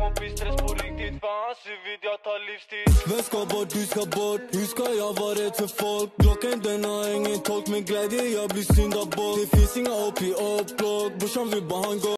kompis, stress på riktigt. För hans huvud, jag tar livstid. Vem ska bort, du ska bort. Hur ska jag vara rädd för folk? Klockan den har ingen tolk. Med glädje jag blir syndabock. Det finns inga OP och block. Brorsan vill bara ha en gång.